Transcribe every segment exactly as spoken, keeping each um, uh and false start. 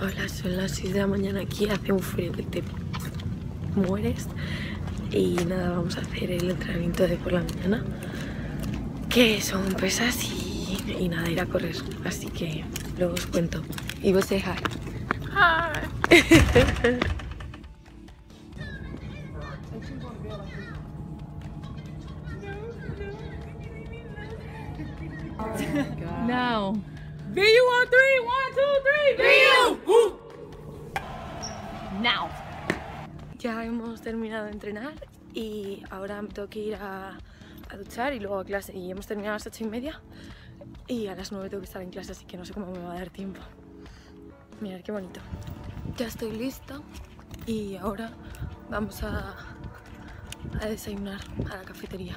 Hola, son las seis de la mañana aquí, hace un frío que te mueres. Y nada, vamos a hacer el entrenamiento de por la mañana, que son pesas y, y nada, ir a correr. Así que luego os cuento. Y vos say hi. Hi. No. V U on three, one, two, three, V U! Now. Ya hemos terminado de entrenar y ahora me tengo que ir a, a duchar y luego a clase. Y hemos terminado a las ocho y media y a las nueve tengo que estar en clase, así que no sé cómo me va a dar tiempo. Mirad qué bonito. Ya estoy lista y ahora vamos a, a desayunar a la cafetería.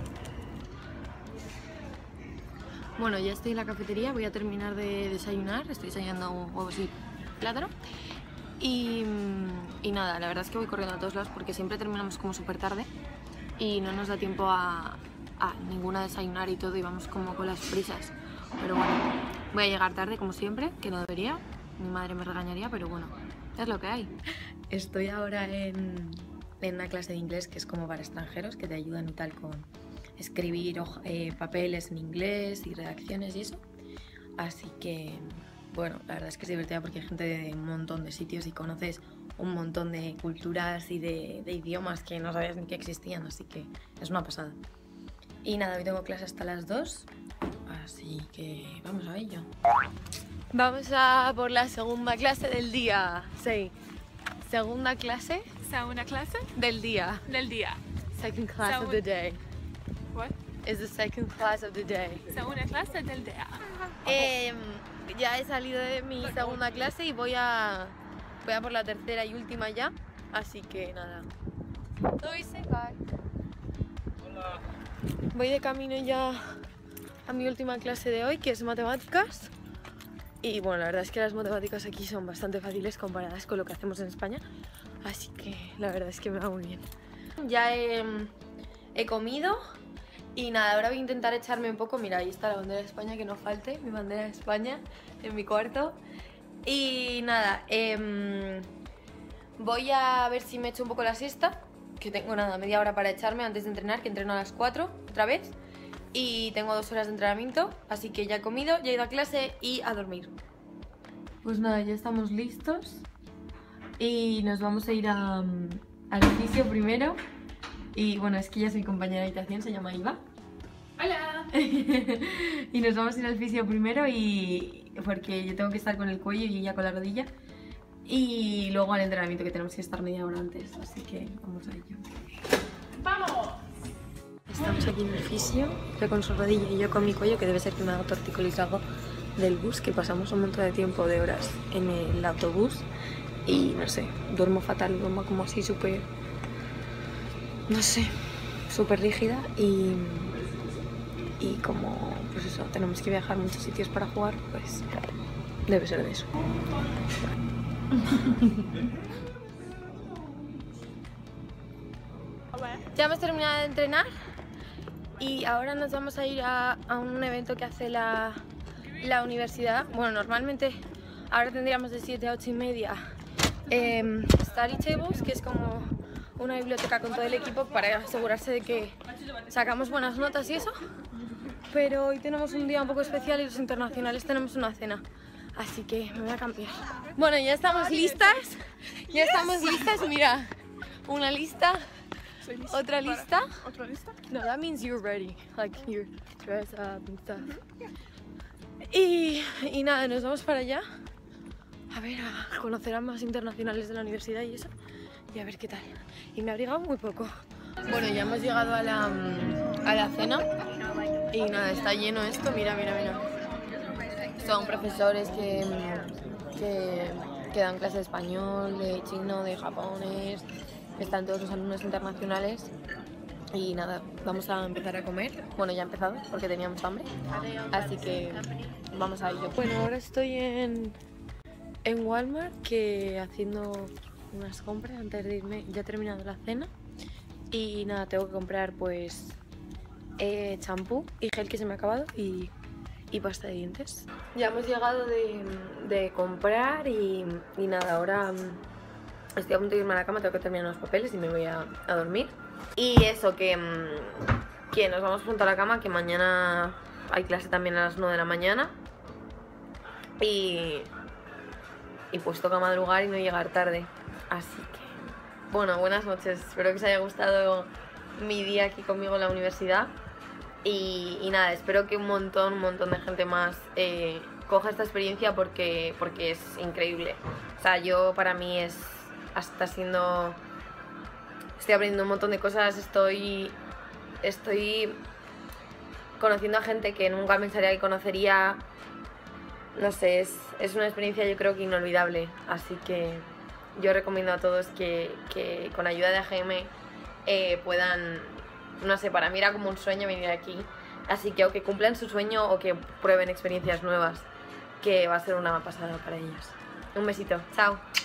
Bueno, ya estoy en la cafetería, voy a terminar de desayunar. Estoy desayunando huevos y plátano. Y, y nada, la verdad es que voy corriendo a todos lados porque siempre terminamos como súper tarde y no nos da tiempo a, a ninguna desayunar y todo, y vamos como con las prisas. Pero bueno, voy a llegar tarde como siempre, que no debería. Mi madre me regañaría, pero bueno, es lo que hay. Estoy ahora en, en una clase de inglés que es como para extranjeros, que te ayudan y tal con escribir eh, papeles en inglés y redacciones y eso. Así que, bueno, la verdad es que es divertida porque hay gente de un montón de sitios y conoces un montón de culturas y de, de idiomas que no sabías ni que existían, así que es una pasada. Y nada, hoy tengo clase hasta las dos, así que vamos a ello. Vamos a por la segunda clase del día. Sí, segunda clase. ¿Segunda clase? Del día. Del día. Second class of the day. What? Is the second class of the day. Segunda clase del día. Eh, ya he salido de mi segunda clase y voy a voy a por la tercera y última ya, así que nada. Hola. Voy de camino ya a mi última clase de hoy, que es matemáticas. Y bueno, la verdad es que las matemáticas aquí son bastante fáciles comparadas con lo que hacemos en España, así que la verdad es que me va muy bien. Ya he, he comido. Y nada, ahora voy a intentar echarme un poco. Mira, ahí está la bandera de España, que no falte mi bandera de España en mi cuarto. Y nada, eh, voy a ver si me echo un poco la siesta, que tengo nada, media hora para echarme antes de entrenar, que entreno a las cuatro otra vez. Y tengo dos horas de entrenamiento, así que ya he comido, ya he ido a clase y a dormir. Pues nada, ya estamos listos y nos vamos a ir a, al fisio primero. Y bueno, es que ella es mi compañera de habitación, se llama Iva. Hola. Y nos vamos a ir al fisio primero y porque yo tengo que estar con el cuello y ella con la rodilla. Y luego al entrenamiento, que tenemos que estar media hora antes, así que vamos a ello. ¡Vamos! Estamos aquí en el fisio, ella con su rodilla y yo con mi cuello, que debe ser que me hago tortícolis algo del bus, que pasamos un montón de tiempo, de horas en el autobús. Y no sé, duermo fatal, duermo como así súper... no sé, súper rígida y, y como, pues eso, tenemos que viajar a muchos sitios para jugar, pues debe ser de eso. Ya hemos terminado de entrenar y ahora nos vamos a ir a, a un evento que hace la, la universidad. Bueno, normalmente ahora tendríamos de siete a ocho y media eh, study tables, que es como una biblioteca con todo el equipo para asegurarse de que sacamos buenas notas y eso. Pero hoy tenemos un día un poco especial y los internacionales tenemos una cena, así que me voy a cambiar. Bueno, ya estamos listas. Ya estamos listas, mira. Una lista, otra lista. ¿Otra lista? No, that means you're ready, like you're dressed up and stuff. Y, y nada, nos vamos para allá a ver, a conocer a más internacionales de la universidad y eso, y a ver qué tal. Y me ha abrigado muy poco. Bueno, ya hemos llegado a la, a la cena y nada, está lleno esto, mira, mira, mira. Son profesores que, que, que dan clase de español, de chino, de japonés, están todos los alumnos internacionales. Y nada, vamos a empezar a comer. Bueno, ya he empezado porque teníamos hambre, así que vamos a ello. Bueno, ahora estoy en, en Walmart, que haciendo unas compras antes de irme. Ya he terminado la cena y nada, tengo que comprar pues eh, champú y gel, que se me ha acabado, y, y pasta de dientes. Ya hemos llegado de, de comprar y, y nada, ahora estoy a punto de irme a la cama, tengo que terminar los papeles y me voy a, a dormir. Y eso, que, que nos vamos junto a la cama, que mañana hay clase también a las nueve de la mañana. Y, y pues toca madrugar y no llegar tarde. Así que, bueno, buenas noches. Espero que os haya gustado mi día aquí conmigo en la universidad. Y, y nada, espero que un montón, un montón de gente más eh, coja esta experiencia porque, porque es increíble. O sea, yo para mí es, está siendo, estoy aprendiendo un montón de cosas, estoy, estoy conociendo a gente que nunca pensaría que conocería. No sé, es, es una experiencia yo creo que inolvidable, así que yo recomiendo a todos que, que con ayuda de A G M eh, puedan, no sé, para mí era como un sueño venir aquí, así que o que cumplan su sueño o que prueben experiencias nuevas, que va a ser una pasada para ellos. Un besito, chao.